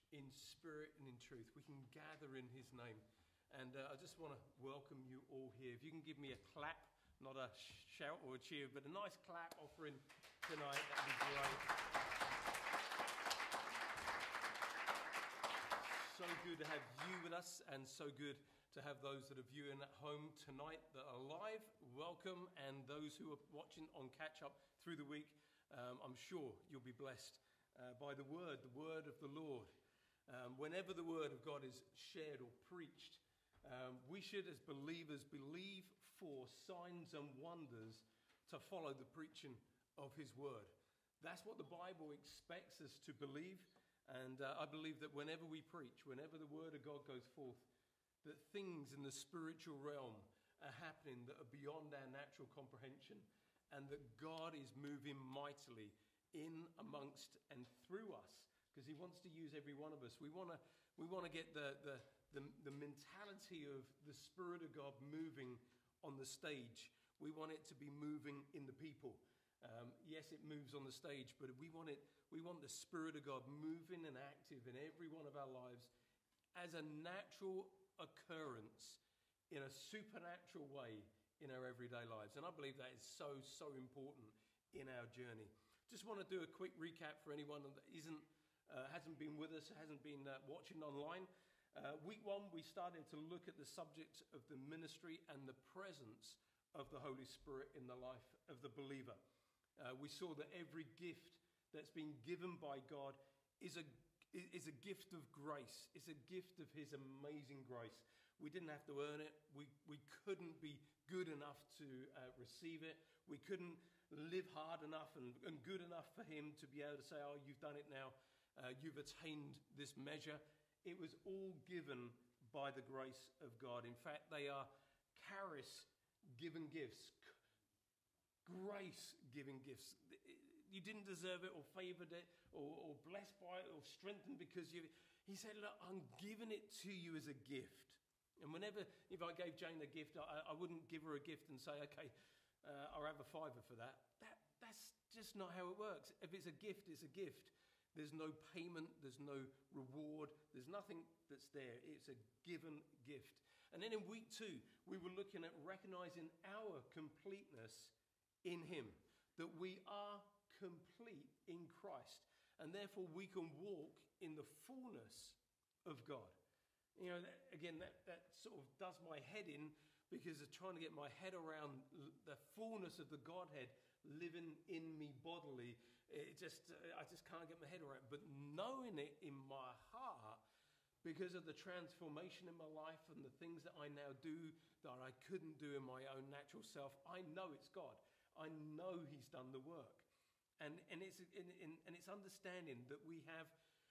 in spirit and in truth. We can gather in his name. And I just want to welcome you all here. If you can give me a clap, not a shout or a cheer, but a nice clap offering tonight, that'd be great. So good to have you with us, and so good to have those that are viewing at home tonight that are live. Welcome, and those who are watching on catch up through the week, I'm sure you'll be blessed by the word of the Lord. Whenever the word of God is shared or preached, we should, as believers, believe for signs and wonders to follow the preaching of his word. That's what the Bible expects us to believe. And I believe that whenever we preach, whenever the word of God goes forth, that things in the spiritual realm are happening that are beyond our natural comprehension, and that God is moving mightily in, amongst, and through us, because he wants to use every one of us. We want to get the mentality of the Spirit of God moving on the stage. We want it to be moving in the people. Yes, it moves on the stage, but we want the Spirit of God moving and active in every one of our lives as a natural occurrence in a supernatural way in our everyday lives. And I believe that is so important in our journey. Just want to do a quick recap for anyone that hasn't been with us, hasn't been watching online. Week 1, we started to look at the subject of the ministry and the presence of the Holy Spirit in the life of the believer. We saw that every gift that's been given by God is a gift of grace. It's a gift of his amazing grace. We didn't have to earn it. We couldn't be good enough to receive it. We couldn't live hard enough and good enough for him to be able to say, oh, you've done it now. You've attained this measure. It was all given by the grace of God. In fact, they are charis-given gifts, grace-given gifts. You didn't deserve it or favored it or blessed by it or strengthened because you... He said, look, I'm giving it to you as a gift. And if I gave Jane a gift, I wouldn't give her a gift and say, okay, I'll have a fiver for that. That's just not how it works. If it's a gift, it's a gift. There's no payment, there's no reward, there's nothing that's there. It's a given gift. And then in week 2, we were looking at recognizing our completeness in him, that we are complete in Christ, and therefore we can walk in the fullness of God. You know, that sort of does my head in, because of trying to get my head around the fullness of the Godhead living in me bodily. I just can't get my head around it. But knowing it in my heart, because of the transformation in my life and the things that I now do that I couldn't do in my own natural self, I know it's God. I know he's done the work. And it's understanding that we have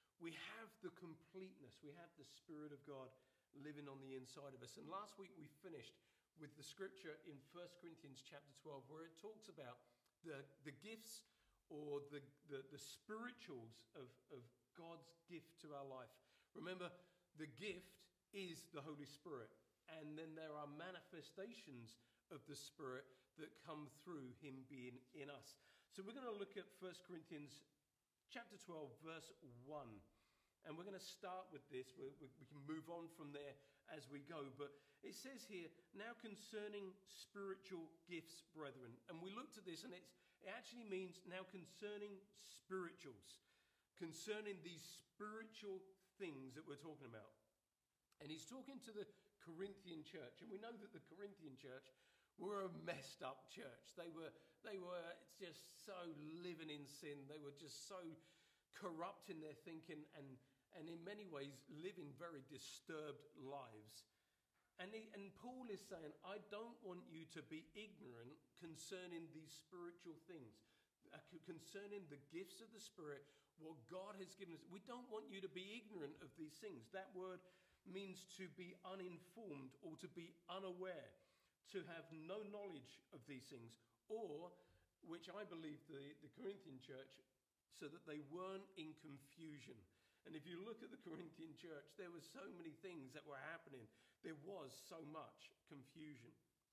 the completeness. We have the Spirit of God living on the inside of us. And last week we finished with the scripture in 1 Corinthians chapter 12, where it talks about the gifts or the spirituals of God's gift to our life. Remember, the gift is the Holy Spirit, and then there are manifestations of the Spirit that come through him being in us. So we're going to look at 1 Corinthians chapter 12, verse 1. And we're going to start with this. We can move on from there as we go. But it says here, now concerning spiritual gifts, brethren. And we looked at this, and it actually means now concerning spirituals. Concerning these spiritual things that we're talking about. And he's talking to the Corinthian church. And we know that the Corinthian church were a messed up church. They were just so living in sin. They were just so corrupt in their thinking and in many ways living very disturbed lives. And Paul is saying, I don't want you to be ignorant concerning these spiritual things, concerning the gifts of the Spirit, what God has given us. We don't want you to be ignorant of these things. That word means to be uninformed or to be unaware, to have no knowledge of these things, or, which I believe the Corinthian church, so that they weren't in confusion. And if you look at the Corinthian church, there were so many things that were happening. There was so much confusion.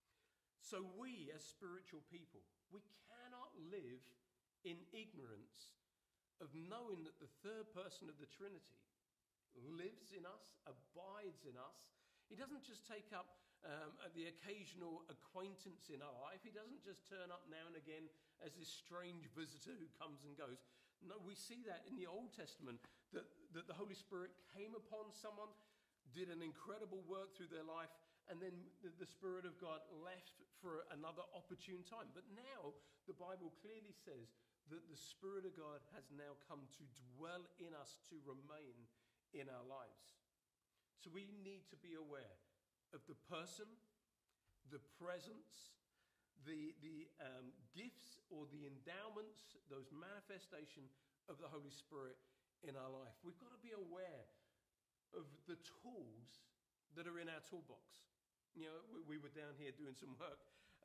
So we, as spiritual people, we cannot live in ignorance of knowing that the third person of the Trinity lives in us, abides in us. He doesn't just take up the occasional acquaintance in our life. He doesn't just turn up now and again as this strange visitor who comes and goes. No, we see that in the Old Testament, that the Holy Spirit came upon someone, did an incredible work through their life, and then the Spirit of God left for another opportune time. But now the Bible clearly says that the Spirit of God has now come to dwell in us, to remain in our lives. So we need to be aware of the person, the presence, the gifts or the endowments, those manifestation of the Holy Spirit in our life. We've got to be aware of the tools that are in our toolbox. You know, we were down here doing some work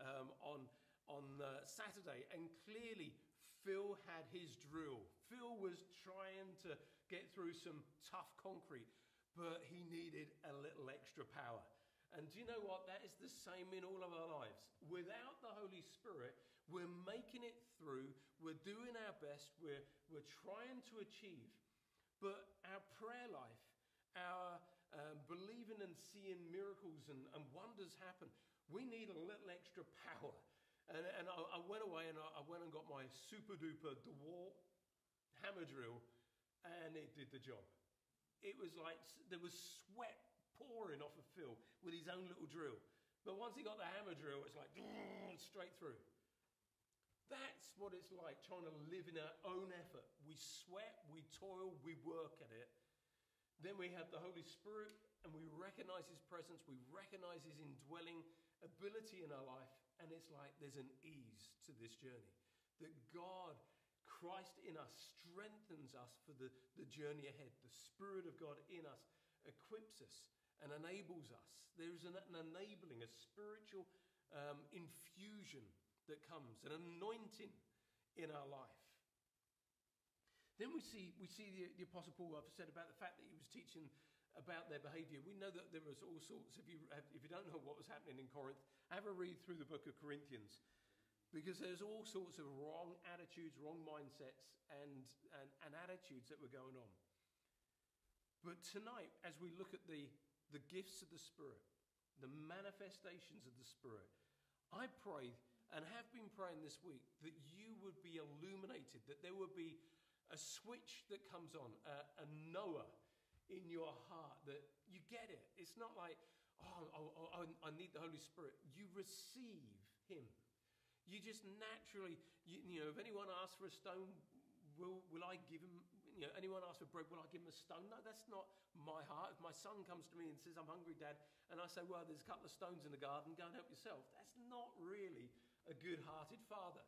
on Saturday, and clearly Phil had his drill. Phil was trying to get through some tough concrete, but he needed a little extra power. And do you know what? That is the same in all of our lives. Without the Holy Spirit, we're making it through, we're doing our best, we're trying to achieve, but our prayer life, our believing and seeing miracles and wonders happen, we need a little extra power. And I went away and I went and got my super duper DeWalt hammer drill, and it did the job. It was like there was sweat pouring off of Phil with his own little drill. But once he got the hammer drill, it's like straight through. That's what it's like trying to live in our own effort. We sweat, we toil, we work at it. Then we have the Holy Spirit, and we recognize his presence, we recognize his indwelling ability in our life, and it's like there's an ease to this journey. That God, Christ in us, strengthens us for the journey ahead. The Spirit of God in us equips us and enables us. There is an enabling, a spiritual infusion that comes, an anointing in our life. Then we see the Apostle Paul, I've said about the fact that he was teaching about their behavior. We know that there was all sorts, if you don't know what was happening in Corinth, have a read through the book of Corinthians, because there's all sorts of wrong attitudes, wrong mindsets, and attitudes that were going on. But tonight, as we look at the gifts of the Spirit, the manifestations of the Spirit, I pray, and have been praying this week, that you would be illuminated, that there would be a switch that comes on, a Noah in your heart, that you get it. It's not like, I need the Holy Spirit. You receive him. You just naturally, you know, if anyone asks for a stone, will I give him, you know, anyone asks for bread, will I give him a stone? No, that's not my heart. If my son comes to me and says, I'm hungry, Dad, and I say, well, there's a couple of stones in the garden, go and help yourself. That's not really a good-hearted father.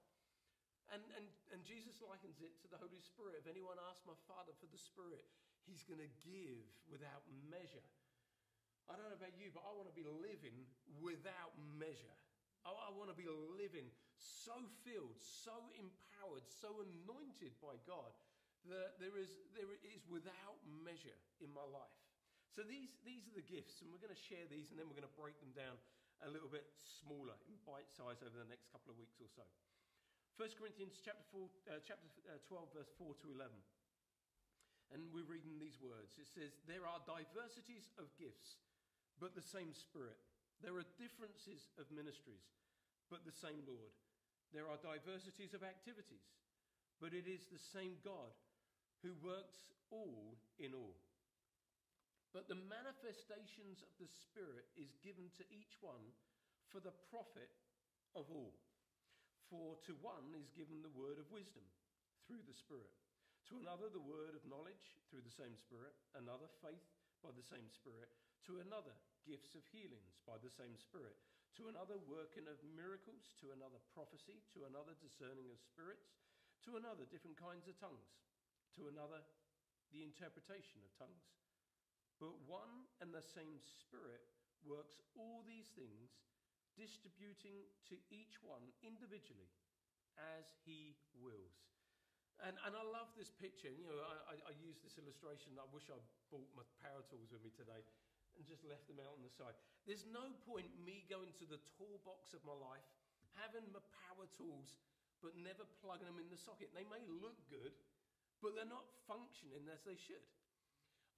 And Jesus likens it to the Holy Spirit. If anyone asks my Father for the Spirit, he's going to give without measure. I don't know about you, but I want to be living without measure. I want to be living so filled, so empowered, so anointed by God that there is without measure in my life. So these are the gifts, and we're going to share these, and then we're going to break them down a little bit smaller in bite size over the next couple of weeks or so. 1 Corinthians chapter 12, verse 4 to 11. And we're reading these words. It says, there are diversities of gifts, but the same Spirit. There are differences of ministries, but the same Lord. There are diversities of activities, but it is the same God who works all in all. But the manifestations of the Spirit is given to each one for the profit of all. For to one is given the word of wisdom through the Spirit, to another the word of knowledge through the same Spirit, another faith by the same Spirit, to another gifts of healings by the same Spirit, to another working of miracles, to another prophecy, to another discerning of spirits, to another different kinds of tongues, to another the interpretation of tongues. But one and the same Spirit works all these things, distributing to each one individually as he wills. And I love this picture. You know, I use this illustration. I wish I brought my power tools with me today and just left them out on the side. There's no point me going to the toolbox of my life, having my power tools, but never plugging them in the socket. They may look good, but they're not functioning as they should.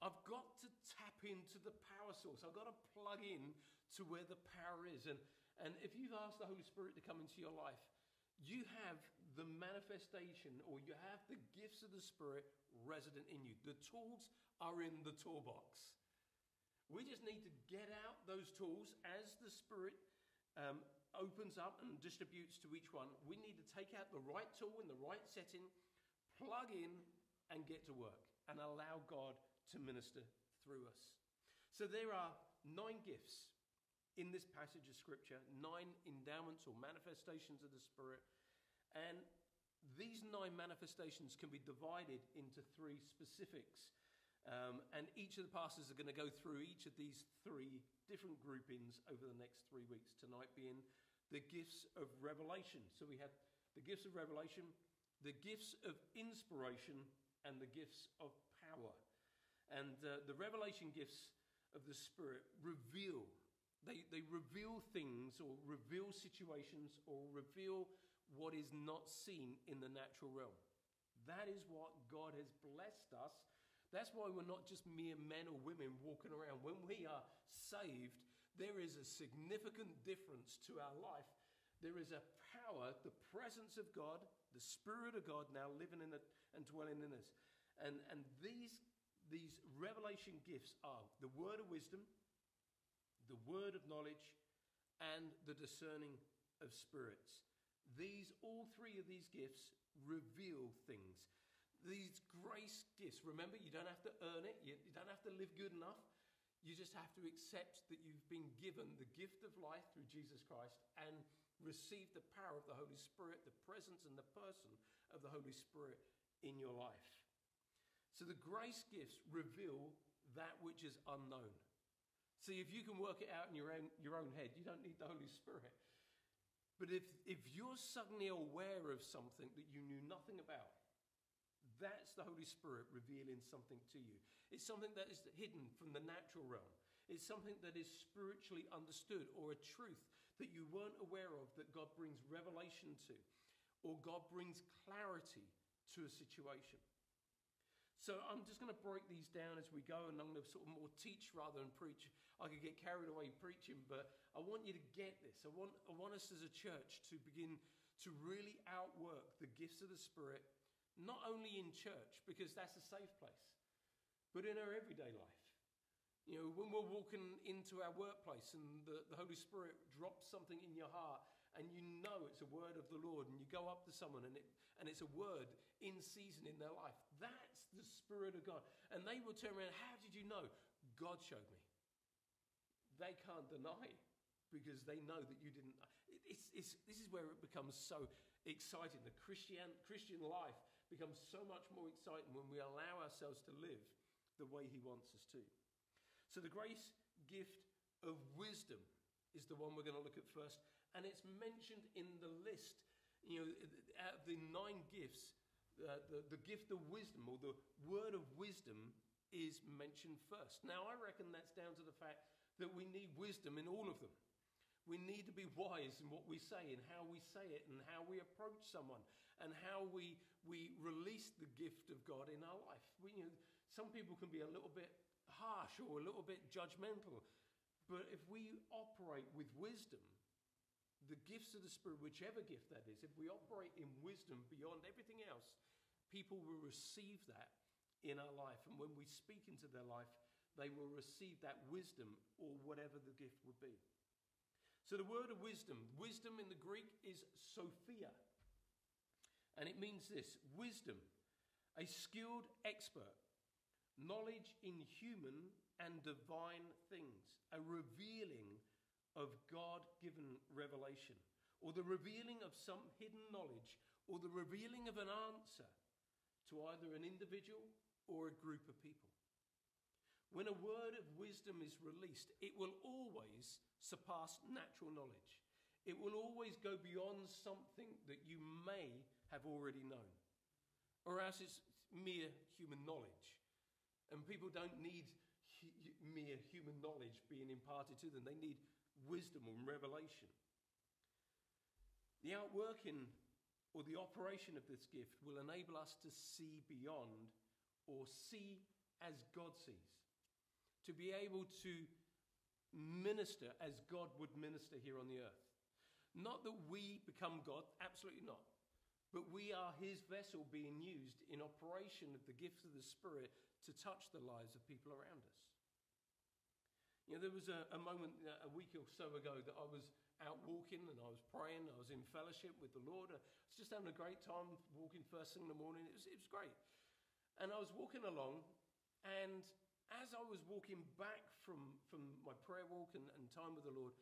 I've got to tap into the power source. I've got to plug in to where the power is. And if you've asked the Holy Spirit to come into your life, you have the manifestation, or you have the gifts of the Spirit resident in you. The tools are in the toolbox. We just need to get out those tools as the Spirit opens up and distributes to each one. We need to take out the right tool in the right setting, plug in, and get to work, and allow God to minister through us. So there are 9 gifts in this passage of Scripture, 9 endowments or manifestations of the Spirit. And these 9 manifestations can be divided into 3 specifics. And each of the pastors are going to go through each of these 3 different groupings over the next 3 weeks. Tonight being the gifts of revelation. So we have the gifts of revelation, the gifts of inspiration, and the gifts of power. And the revelation gifts of the Spirit reveal. They reveal things, or reveal situations, or reveal what is not seen in the natural realm. That is what God has blessed us. That's why we're not just mere men or women walking around. When we are saved, there is a significant difference to our life. There is a power, the presence of God, the Spirit of God now living in it and dwelling in us. And these revelation gifts are the word of wisdom, the word of knowledge, and the discerning of spirits. All 3 of these gifts reveal things. These grace gifts, remember, you don't have to earn it. You don't have to live good enough. You just have to accept that you've been given the gift of life through Jesus Christ and receive the power of the Holy Spirit, the presence and the person of the Holy Spirit in your life. So the grace gifts reveal that which is unknown. See, if you can work it out in your own head, you don't need the Holy Spirit. But if you're suddenly aware of something that you knew nothing about, that's the Holy Spirit revealing something to you. It's something that is hidden from the natural realm. It's something that is spiritually understood, or a truth that you weren't aware of that God brings revelation to, or God brings clarity to a situation. So I'm just going to break these down as we go, and I'm going to sort of more teach rather than preach. I could get carried away preaching, but I want you to get this. I want us as a church to begin to really outwork the gifts of the Spirit, not only in church, because that's a safe place, but in our everyday life. You know, when we're walking into our workplace and the Holy Spirit drops something in your heart, and you know it's a word of the Lord, and you go up to someone and it's a word in season in their life, that's the Spirit of God. And they will turn around, how did you know? God showed me. They can't deny, because they know that you didn't. This is where it becomes so exciting. The Christian life becomes so much more exciting when we allow ourselves to live the way he wants us to. So the grace gift of wisdom is the one we're going to look at first. And it's mentioned in the list. You know, out of the 9 gifts, the gift of wisdom, or the word of wisdom, is mentioned first. Now, I reckon that's down to the fact that we need wisdom in all of them. We need to be wise in what we say and how we say it and how we approach someone and how we release the gift of God in our life. Some people can be a little bit harsh or a little bit judgmental, but if we operate with wisdom, the gifts of the Spirit, whichever gift that is, if we operate in wisdom beyond everything else, people will receive that in our life. And when we speak into their life, they will receive that wisdom, or whatever the gift would be. So the word of wisdom in the Greek is Sophia. And it means this: wisdom, a skilled expert, knowledge in human and divine things, a revealing of God-given revelation, or the revealing of some hidden knowledge, or the revealing of an answer to either an individual or a group of people. When a word of wisdom is released, it will always surpass natural knowledge. It will always go beyond something that you may have already known, or else it's mere human knowledge. And people don't need mere human knowledge being imparted to them. They need wisdom and revelation. The outworking or the operation of this gift will enable us to see beyond, or see as God sees, to be able to minister as God would minister here on the earth. Not that we become God, absolutely not. But we are his vessel being used in operation of the gifts of the Spirit to touch the lives of people around us. You know, there was a moment a week or so ago that I was out walking and I was praying. I was in fellowship with the Lord. I was just having a great time walking first thing in the morning. It was great. And I was walking along, and as I was walking back from my prayer walk and time with the Lord,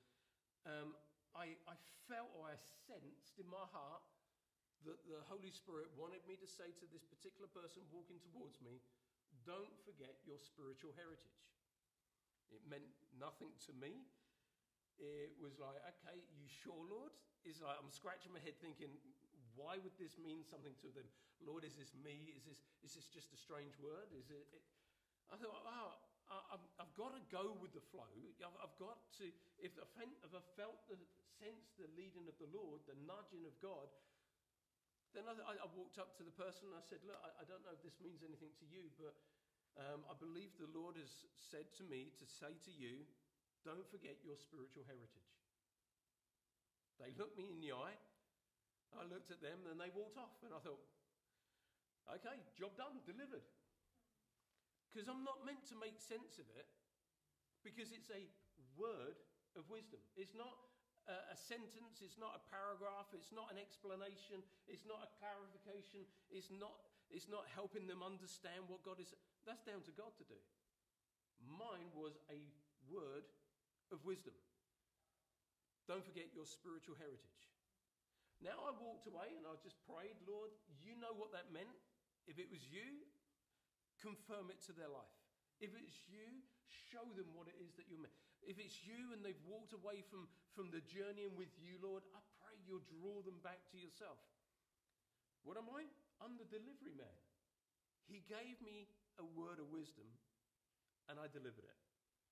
I felt, or I sensed in my heart, that the Holy Spirit wanted me to say to this particular person walking towards me, don't forget your spiritual heritage. It meant nothing to me. It was like, okay, you sure, Lord? It's like I'm scratching my head thinking, why would this mean something to them? Lord, is this me? Is this just a strange word? I thought, wow, I've got to go with the flow. I've got to, if I felt the sense, the leading of the Lord, the nudging of God, then I walked up to the person and I said, look, I don't know if this means anything to you, but I believe the Lord has said to me to say to you, don't forget your spiritual heritage. They looked me in the eye. I looked at them and they walked off. And I thought, okay, job done, delivered. Because I'm not meant to make sense of it, because it's a word of wisdom. It's not a sentence, it's not a paragraph, it's not an explanation, it's not a clarification, it's not helping them understand what God is. That's down to God to do. Mine was a word of wisdom. Don't forget your spiritual heritage. Now I walked away and I just prayed, Lord, you know what that meant. If it was you, confirm it to their life. If it's you, show them what it is that you're meant. If it's you and they've walked away from the journeying with you, Lord, I pray you'll draw them back to yourself. What am I? I'm the delivery man. He gave me a word of wisdom and I delivered it.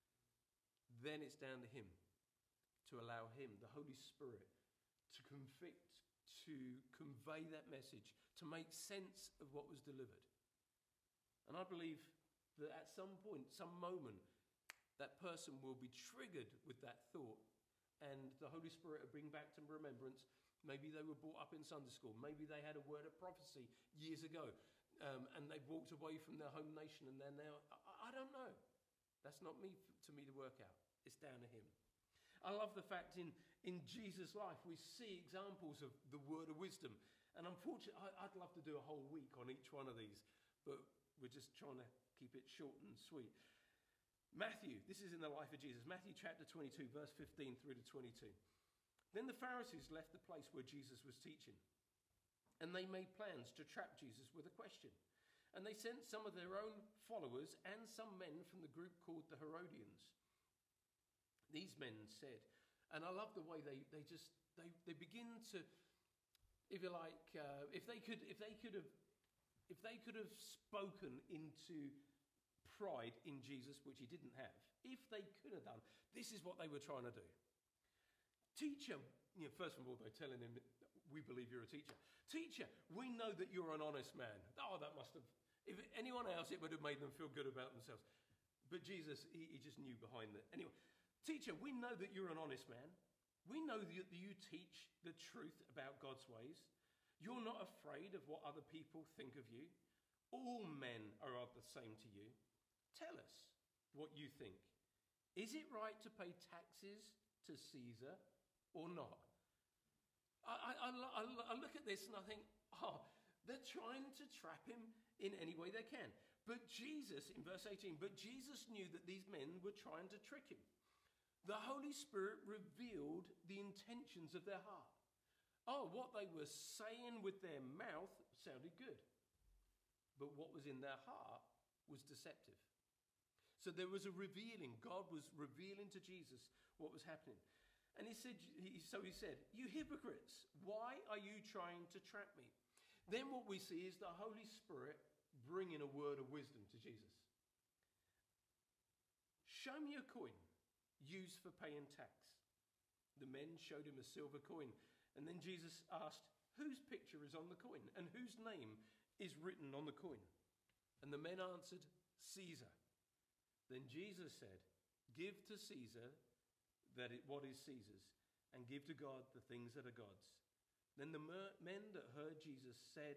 Then it's down to him to allow him, the Holy Spirit, to convict, to convey that message, to make sense of what was delivered. And I believe that at some point, some moment, that person will be triggered with that thought, and the Holy Spirit will bring back to remembrance. Maybe they were brought up in Sunday school. Maybe they had a word of prophecy years ago, and they've walked away from their home nation, and they're now, I don't know. That's not to me to work out. It's down to him. I love the fact in Jesus' life we see examples of the word of wisdom. And unfortunately, I'd love to do a whole week on each one of these, but we're just trying to keep it short and sweet. Matthew, this is in the life of Jesus. Matthew chapter 22, verse 15 through to 22. Then the Pharisees left the place where Jesus was teaching, and they made plans to trap Jesus with a question. And they sent some of their own followers and some men from the group called the Herodians. These men said, and I love the way they begin to, if you like, if they could have spoken into pride in Jesus, which he didn't have, if they could have done, this is what they were trying to do. Teacher, first of all, they're telling him, we believe you're a teacher. Teacher, we know that you're an honest man. Oh, that must have, if anyone else, it would have made them feel good about themselves. But Jesus, he just knew behind that. Anyway, teacher, we know that you're an honest man. We know that you teach the truth about God's ways. You're not afraid of what other people think of you. All men are of the same to you. Tell us what you think. Is it right to pay taxes to Caesar or not? I look at this and I think, they're trying to trap him in any way they can. But Jesus, in verse 18, but Jesus knew that these men were trying to trick him. The Holy Spirit revealed the intentions of their heart. What they were saying with their mouth sounded good. But what was in their heart was deceptive. So there was a revealing. God was revealing to Jesus what was happening. And he said, you hypocrites, why are you trying to trap me? Then what we see is the Holy Spirit bringing a word of wisdom to Jesus. Show me a coin used for paying tax. The men showed him a silver coin. And then Jesus asked, whose picture is on the coin and whose name is written on the coin? And the men answered, Caesar." Then Jesus said, "Give to Caesar what is Caesar's, and give to God the things that are God's." Then the men that heard Jesus said,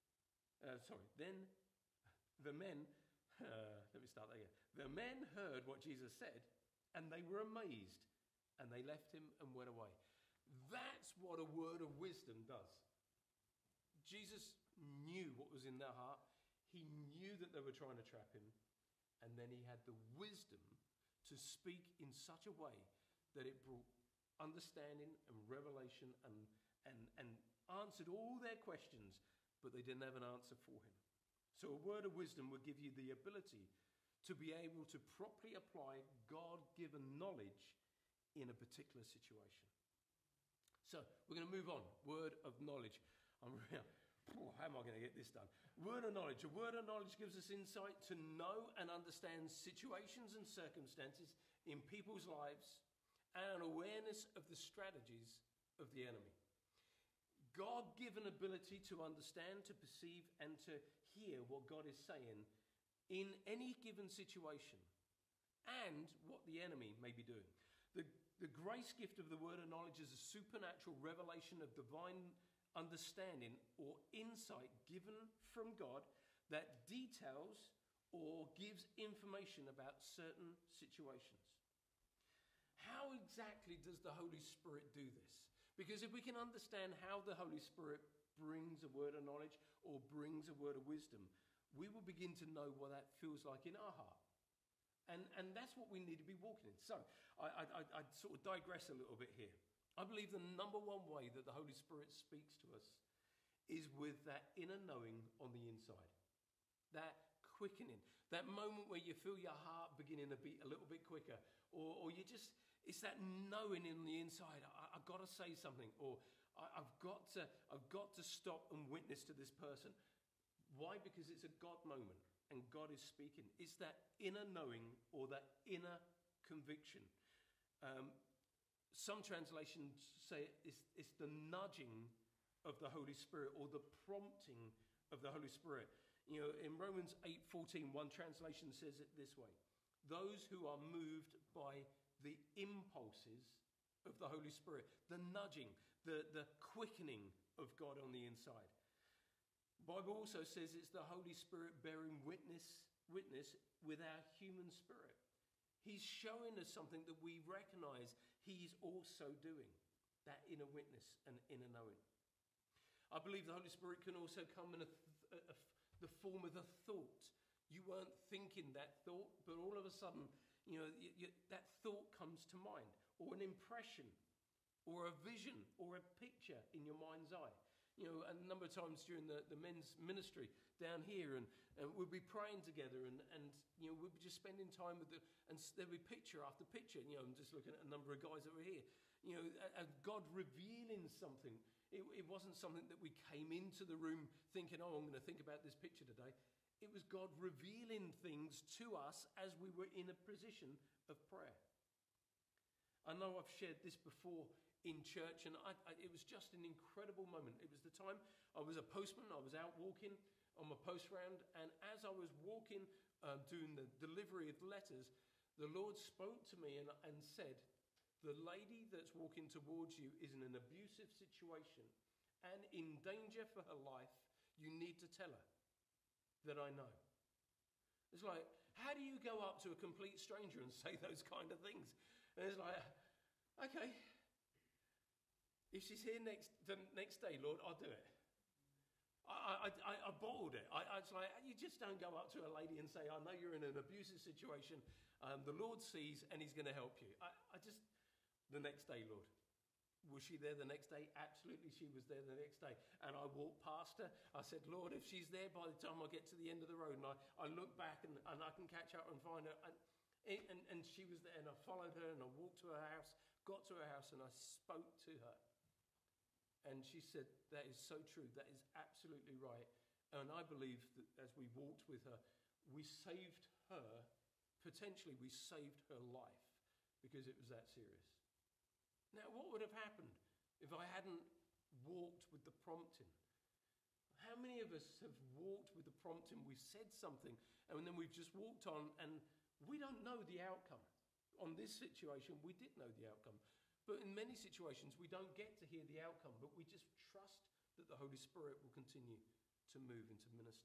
then the men, let me start that again. The men heard what Jesus said, and they were amazed, and they left him and went away. That's what a word of wisdom does. Jesus knew what was in their heart. He knew that they were trying to trap him, and then he had the wisdom to speak in such a way that it brought understanding and revelation and answered all their questions, but they didn't have an answer for him. So a word of wisdom will give you the ability to be able to properly apply God-given knowledge in a particular situation. So we're going to move on. Word of knowledge. How am I going to get this done? Word of knowledge. A word of knowledge gives us insight to know and understand situations and circumstances in people's lives and an awareness of the strategies of the enemy. God-given ability to understand, to perceive, and to hear what God is saying in any given situation and what the enemy may be doing. The grace gift of the word of knowledge is a supernatural revelation of divine understanding or insight given from God that details or gives information about certain situations. How exactly does the Holy Spirit do this? Because if we can understand how the Holy Spirit brings a word of knowledge or brings a word of wisdom, we will begin to know what that feels like in our heart. And that's what we need to be walking in. So I sort of digress a little bit here. I believe the number one way that the Holy Spirit speaks to us is with that inner knowing on the inside. That quickening. That moment where you feel your heart beginning to beat a little bit quicker. Or you just, it's that knowing in the inside. I've got to say something. Or I've got to stop and witness to this person. Why? Because it's a God moment and God is speaking. It's that inner knowing or that inner conviction. Some translations say it's the nudging of the Holy Spirit or the prompting of the Holy Spirit. You know, in Romans 8:14, one translation says it this way: those who are moved by the impulses of the Holy Spirit, the nudging, the quickening of God on the inside. The Bible also says it's the Holy Spirit bearing witness with our human spirit. He's showing us something that we recognize he's also doing, that inner witness and inner knowing. I believe the Holy Spirit can also come in the form of a thought. You weren't thinking that thought, but all of a sudden, that thought comes to mind, or an impression, or a vision, or a picture in your mind's eye. You know, a number of times during the men's ministry down here, and we'd be praying together, and we'd be just spending time with and there'd be picture after picture. I'm just looking at a number of guys that were here. God revealing something. It wasn't something that we came into the room thinking, oh, I'm going to think about this picture today. It was God revealing things to us as we were in a position of prayer. I know I've shared this before in church, and it was just an incredible moment. It was the time I was a postman. I was out walking on my post round, and as I was walking, doing the delivery of letters, the Lord spoke to me and said, the lady that's walking towards you is in an abusive situation and in danger for her life. You need to tell her that I know. It's like, how do you go up to a complete stranger and say those kind of things? And it's like, okay, if she's here the next day, Lord, I'll do it. I bottled it. It's like, you just don't go up to a lady and say, I know you're in an abusive situation. The Lord sees and he's going to help you. The next day, Lord. Was she there the next day? Absolutely, she was there the next day. And I walked past her. I said, Lord, if she's there by the time I get to the end of the road, and I look back and I can catch up and find her. And she was there, and I followed her, and I walked to her house, got to her house, and I spoke to her. And she said, that is so true. That is absolutely right. And I believe that as we walked with her, we saved her, potentially we saved her life because it was that serious. Now, what would have happened if I hadn't walked with the prompting? How many of us have walked with the prompting? We've said something, and then we've just walked on, and we don't know the outcome. On this situation, we did know the outcome. But in many situations, we don't get to hear the outcome, but we just trust that the Holy Spirit will continue to move and to minister.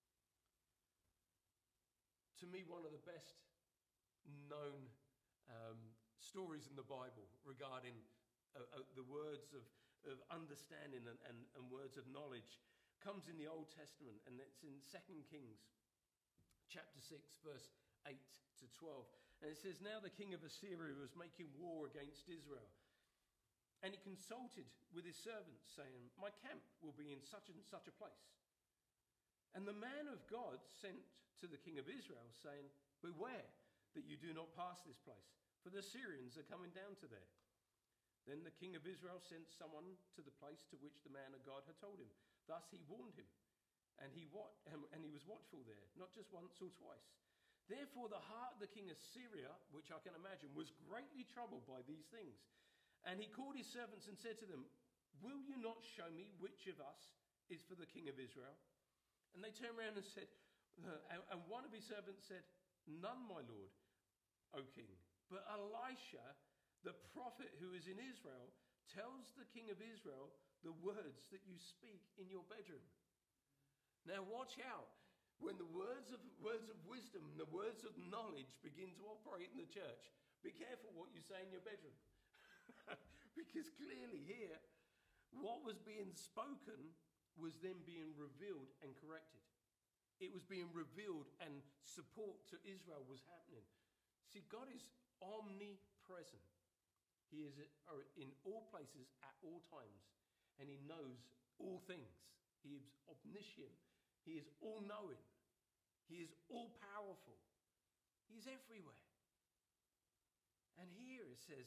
To me, one of the best known stories in the Bible regarding the words of understanding and words of knowledge comes in the Old Testament, and it's in 2 Kings chapter 6, verse 8 to 12. And it says, "Now the king of Assyria was making war against Israel. And he consulted with his servants, saying, 'My camp will be in such and such a place.' And the man of God sent to the king of Israel, saying, 'Beware that you do not pass this place, for the Syrians are coming down to there.' Then the king of Israel sent someone to the place to which the man of God had told him. Thus he warned him, and he was watchful there, not just once or twice. Therefore the heart of the king of Syria, which I can imagine, was greatly troubled by these things. And he called his servants and said to them, 'Will you not show me which of us is for the king of Israel?' And they turned around and said, and one of his servants said, 'None, my lord, O king, but Elisha, the prophet who is in Israel, tells the king of Israel the words that you speak in your bedroom.'" Now watch out. When the words of wisdom and the words of knowledge begin to operate in the church, be careful what you say in your bedroom. Because clearly here, what was being spoken was then being revealed and corrected. It was being revealed, and support to Israel was happening. See, God is omnipresent. He is in all places at all times, and he knows all things. He is omniscient. He is all-knowing. He is all-powerful. He's everywhere. And here it says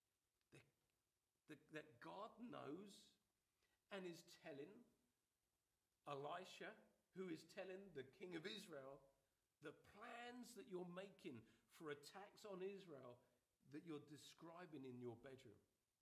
that God knows and is telling Elisha, who is telling the king of Israel, the plans that you're making for attacks on Israel that you're describing in your bedroom.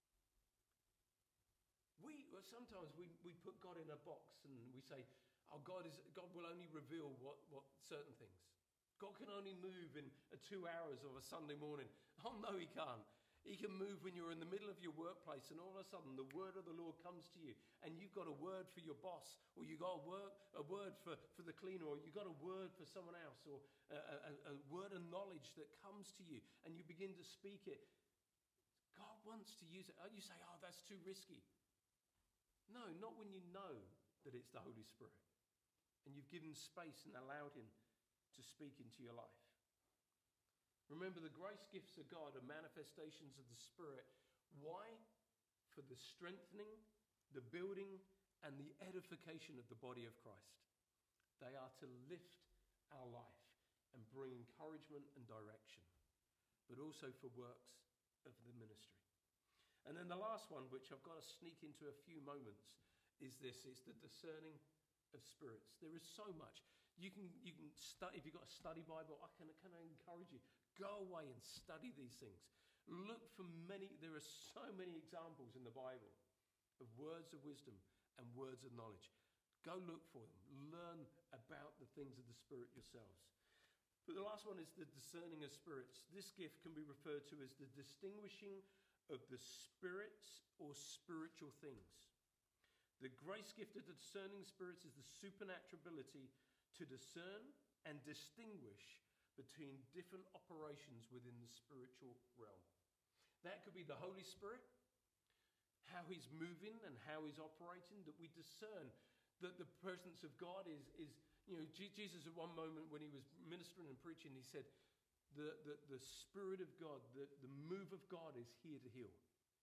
Sometimes we put God in a box and we say, "Oh, God will only reveal what certain things. God can only move in 2 hours of a Sunday morning." Oh no, he can't. He can move when you're in the middle of your workplace, and all of a sudden the word of the Lord comes to you, and you've got a word for your boss, or you've got a word for the cleaner, or you've got a word for someone else, or a word of knowledge that comes to you, and you begin to speak it. God wants to use it. You say, "Oh, that's too risky." No, not when you know that it's the Holy Spirit, and you've given space and allowed him to speak into your life. Remember, the grace gifts of God are manifestations of the Spirit. Why? For the strengthening, the building, and the edification of the body of Christ. They are to lift our life and bring encouragement and direction, but also for works of the ministry. And then the last one, which I've got to sneak into a few moments, is this. It's the discerning of spirits. There is so much. You can study. If you've got a study Bible, I can encourage you. Go away and study these things. Look for there are so many examples in the Bible of words of wisdom and words of knowledge. Go look for them. Learn about the things of the Spirit yourselves. But the last one is the discerning of spirits. This gift can be referred to as the distinguishing of the spirits or spiritual things. The grace gift of the discerning spirits is the supernatural ability to discern and distinguish between different operations within the spiritual realm. That could be the Holy Spirit, how he's moving and how he's operating, that we discern that the presence of God is Jesus at one moment when he was ministering and preaching, he said, the Spirit of God, the move of God is here to heal.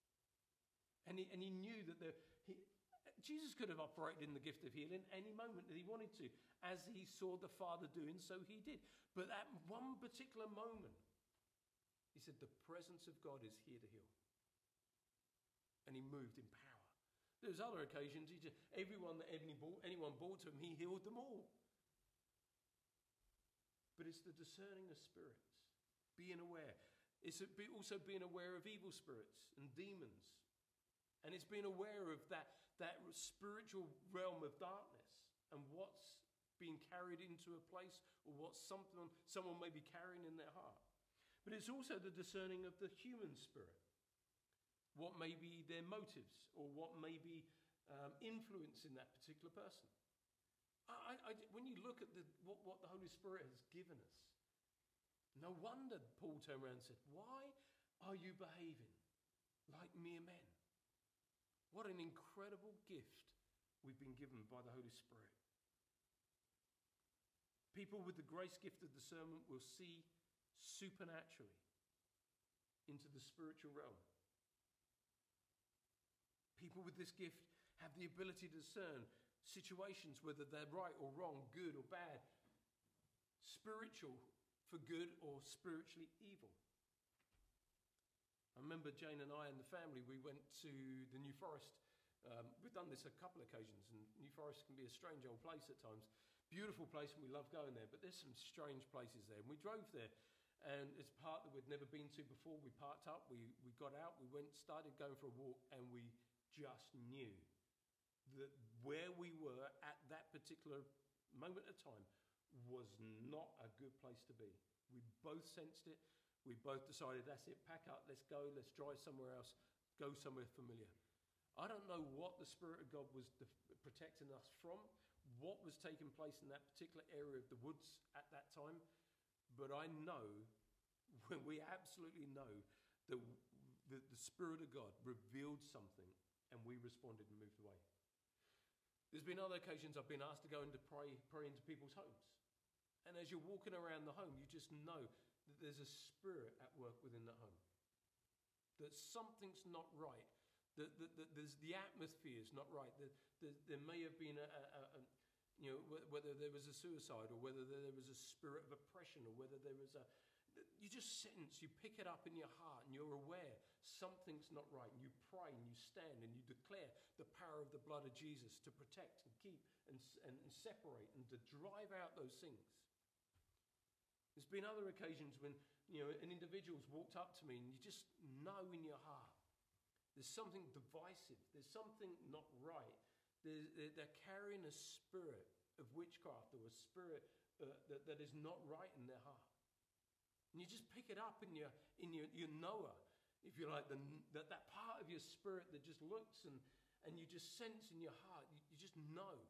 And he knew that Jesus could have operated in the gift of healing any moment that he wanted to. As he saw the Father doing, so he did. But at one particular moment, he said, the presence of God is here to heal. And he moved in power. There's other occasions, anyone brought to him, he healed them all. But it's the discerning of spirits, being aware. It's also being aware of evil spirits and demons. And it's being aware of that spiritual realm of darkness and what's being carried into a place, or what someone may be carrying in their heart. But it's also the discerning of the human spirit. What may be their motives, or what may be influencing that particular person. When you look at what the Holy Spirit has given us, no wonder Paul turned around and said, "Why are you behaving like mere men?" What an incredible gift we've been given by the Holy Spirit. People with the grace gift of discernment will see supernaturally into the spiritual realm. People with this gift have the ability to discern situations, whether they're right or wrong, good or bad, spiritual for good or spiritually evil. I remember Jane and I and the family, we went to the New Forest. We've done this a couple of occasions, and New Forest can be a strange old place at times. Beautiful place, and we love going there, but there's some strange places there. And we drove there, and it's a part that we'd never been to before. We parked up, we got out, we went, started going for a walk, and we just knew that where we were at that particular moment of time was not a good place to be. We both sensed it. We both decided, that's it, pack up, let's go, let's drive somewhere else, go somewhere familiar. I don't know what the Spirit of God was protecting us from, what was taking place in that particular area of the woods at that time, but I know, we absolutely know, that the Spirit of God revealed something and we responded and moved away. There's been other occasions I've been asked to go and to pray into people's homes. And as you're walking around the home, you just know that there's a spirit at work within the home. That something's not right. That there's the atmosphere is not right. There may have been whether there was a suicide, or whether there was a spirit of oppression, or whether there was you just sense, you pick it up in your heart, and you're aware something's not right, and you pray, and you stand, and you declare the power of the blood of Jesus to protect and keep and separate and to drive out those things. There's been other occasions when an individual's walked up to me, and you just know in your heart there's something divisive, there's something not right. They're carrying a spirit of witchcraft, or a spirit that is not right in their heart. And you just pick it up in your knower, if you like, that part of your spirit that just looks and you just sense in your heart, you just know.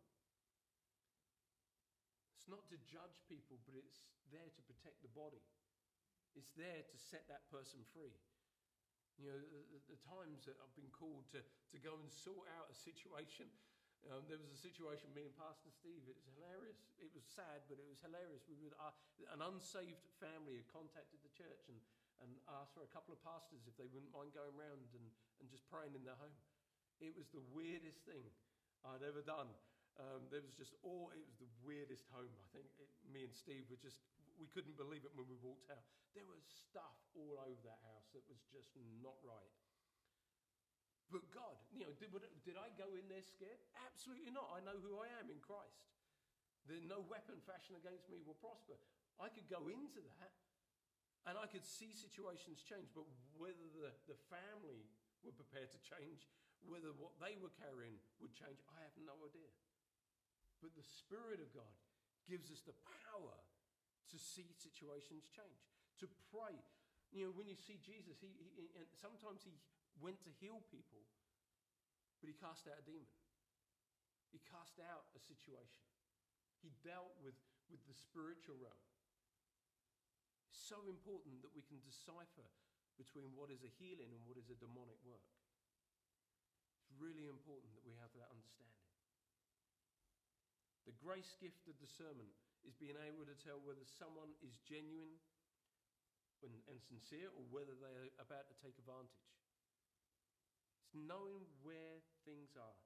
It's not to judge people, but it's there to protect the body. It's there to set that person free. The times that I've been called to go and sort out a situation. There was a situation, me and Pastor Steve, it was hilarious. It was sad, but it was hilarious. An unsaved family had contacted the church and asked for a couple of pastors if they wouldn't mind going around and just praying in their home. It was the weirdest thing I'd ever done. It was the weirdest home. I think me and Steve we couldn't believe it when we walked out. There was stuff all over that house that was just not right. But God, did I go in there scared? Absolutely not. I know who I am in Christ. No weapon fashioned against me will prosper. I could go into that and I could see situations change, but whether the family were prepared to change, whether what they were carrying would change, I have no idea. But the Spirit of God gives us the power to see situations change, to pray. When you see Jesus, and sometimes he went to heal people, but he cast out a demon. He cast out a situation. He dealt with the spiritual realm. It's so important that we can decipher between what is a healing and what is a demonic work. It's really important that we have that understanding. The grace gift of discernment is being able to tell whether someone is genuine and sincere, or whether they're about to take advantage. It's knowing where things are.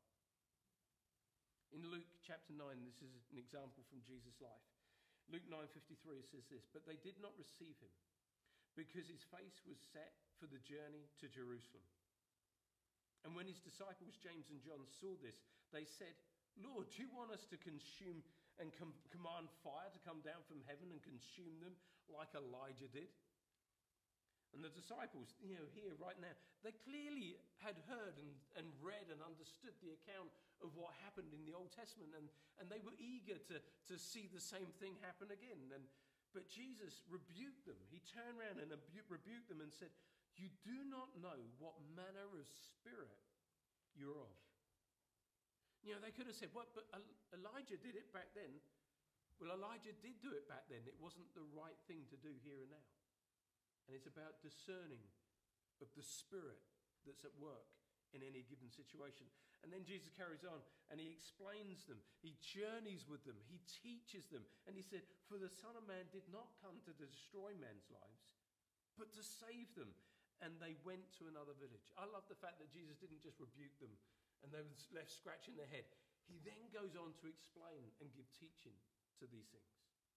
In Luke chapter 9, this is an example from Jesus' life. Luke 9:53 says this, "But they did not receive him, because his face was set for the journey to Jerusalem. And when his disciples James and John saw this, they said, 'Lord, do you want us to consume and command fire to come down from heaven and consume them like Elijah did?' And the disciples, here right now, they clearly had heard and read and understood the account of what happened in the Old Testament, and they were eager to see the same thing happen again. But Jesus rebuked them. He turned around and rebuked them and said, "You do not know what manner of spirit you're of." They could have said, "What? But Elijah did it back then." Well, Elijah did do it back then. It wasn't the right thing to do here and now. And it's about discerning of the spirit that's at work in any given situation. And then Jesus carries on and he explains them. He journeys with them. He teaches them. And he said, "For the Son of Man did not come to destroy men's lives, but to save them." And they went to another village. I love the fact that Jesus didn't just rebuke them and they were left scratching their head. He then goes on to explain and give teaching to these things.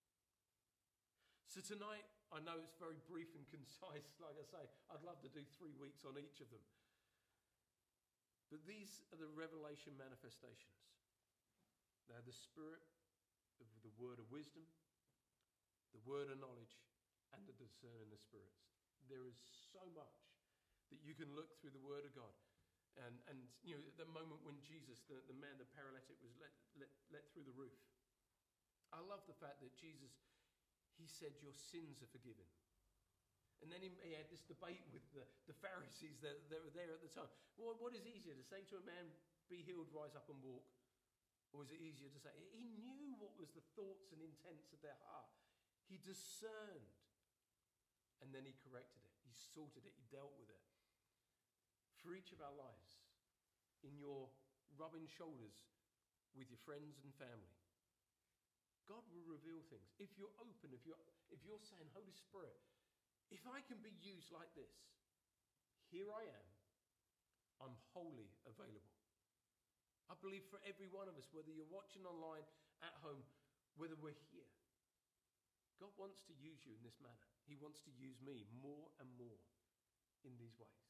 So tonight, I know it's very brief and concise. Like I say, I'd love to do 3 weeks on each of them. But these are the revelation manifestations. They're the spirit of the word of wisdom, the word of knowledge, and the discerning of spirits. There is so much that you can look through the word of God. And the moment when Jesus, the man, the paralytic, was let through the roof. I love the fact that Jesus, he said, "Your sins are forgiven." And then he had this debate with the Pharisees that were there at the time. Well, what is easier, to say to a man, "Be healed, rise up and walk"? Or is it easier to say? He knew what was the thoughts and intents of their heart. He discerned. And then he corrected it. He sorted it. He dealt with it. For each of our lives, in your rubbing shoulders with your friends and family, God will reveal things. If you're open, if you're saying, "Holy Spirit, if I can be used like this, here I am. I'm wholly available." I believe for every one of us, whether you're watching online, at home, whether we're here, God wants to use you in this manner. He wants to use me more and more in these ways.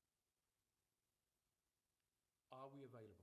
Are we available?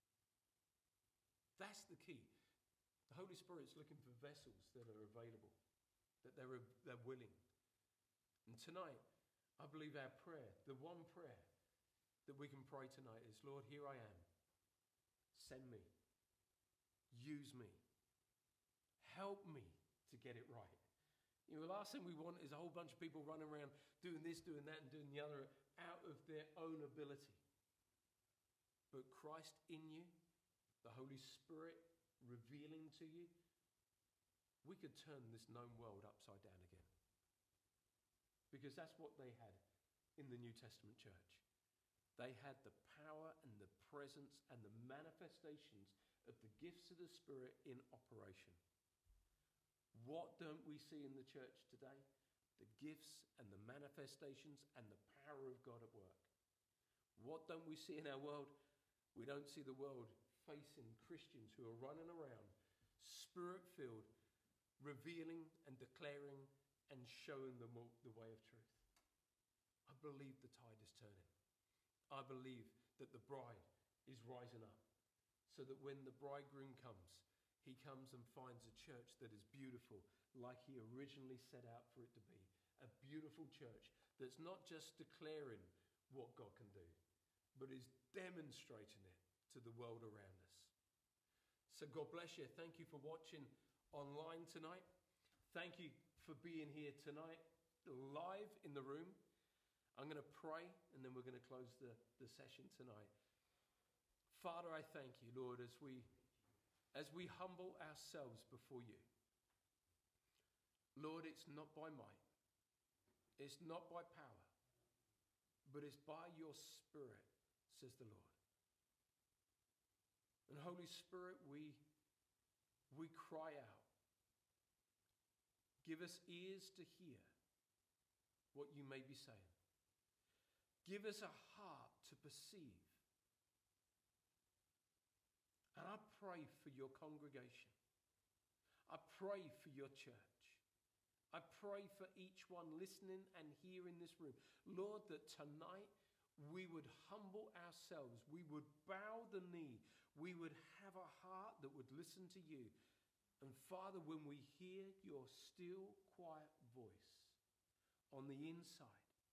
That's the key. The Holy Spirit's looking for vessels that are available, that they're willing. And tonight, I believe our prayer, the one prayer that we can pray tonight is, "Lord, here I am. Send me. Use me. Help me to get it right." The last thing we want is a whole bunch of people running around doing this, doing that, and doing the other out of their own ability. But Christ in you, the Holy Spirit revealing to you, we could turn this known world upside down again. Because that's what they had in the New Testament church. They had the power and the presence and the manifestations of the gifts of the Spirit in operation. What don't we see in the church today? The gifts and the manifestations and the power of God at work. What don't we see in our world? We don't see the world facing Christians who are running around, spirit-filled, revealing and declaring and showing them the way of truth. I believe the tide is turning. I believe that the bride is rising up, so that when the bridegroom comes, he comes and finds a church that is beautiful, like he originally set out for it to be. A beautiful church that's not just declaring what God can do, but is demonstrating it to the world around us. So God bless you. Thank you for watching online tonight. Thank you for being here tonight, live in the room. I'm going to pray, and then we're going to close the session tonight. Father, I thank you, Lord, as we humble ourselves before you. Lord, it's not by might, it's not by power, but it's by your Spirit, says the Lord. And Holy Spirit, we cry out. Give us ears to hear what you may be saying. Give us a heart to perceive. And I pray for your congregation. I pray for your church. I pray for each one listening and here in this room. Lord, that tonight we would humble ourselves. We would bow the knee. We would have a heart that would listen to you. And Father, when we hear your still, quiet voice on the inside,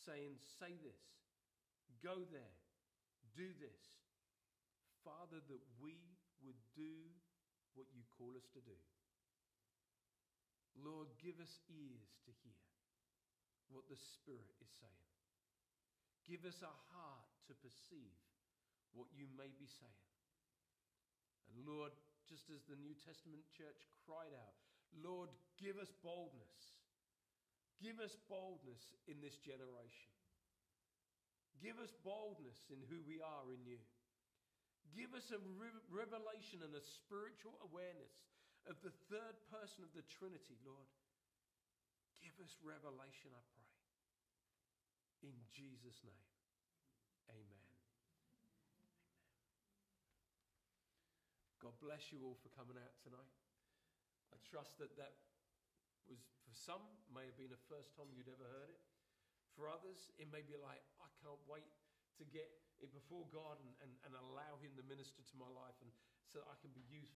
saying, say this, go there, do this. Father, that we would do what you call us to do. Lord, give us ears to hear what the Spirit is saying. Give us a heart to perceive what you may be saying. And Lord, just as the New Testament church cried out, Lord, give us boldness. Give us boldness in this generation. Give us boldness in who we are in you. Give us a revelation and a spiritual awareness of the third person of the Trinity, Lord. Give us revelation, I pray. In Jesus' name, amen. God bless you all for coming out tonight. I trust that was, for some, may have been the first time you'd ever heard it. For others, it may be like, I can't wait to get it before God and allow him to minister to my life and so I can be used